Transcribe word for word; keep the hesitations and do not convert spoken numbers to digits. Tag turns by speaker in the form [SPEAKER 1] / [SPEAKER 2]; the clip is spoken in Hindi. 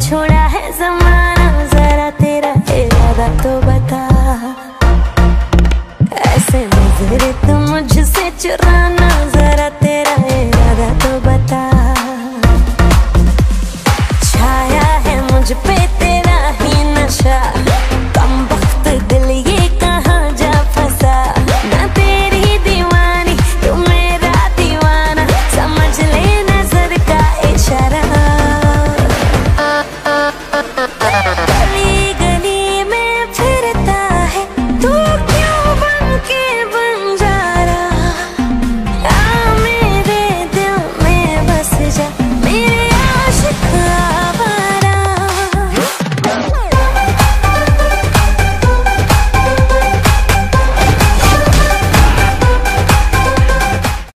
[SPEAKER 1] छोड़ा है जमाना, जरा तेरा इरादा तो बता। ऐसे नजरे तो मुझसे चुराना, जरा तेरा इरादा तो बता। छाया है मुझ पे तेरा ही नशा,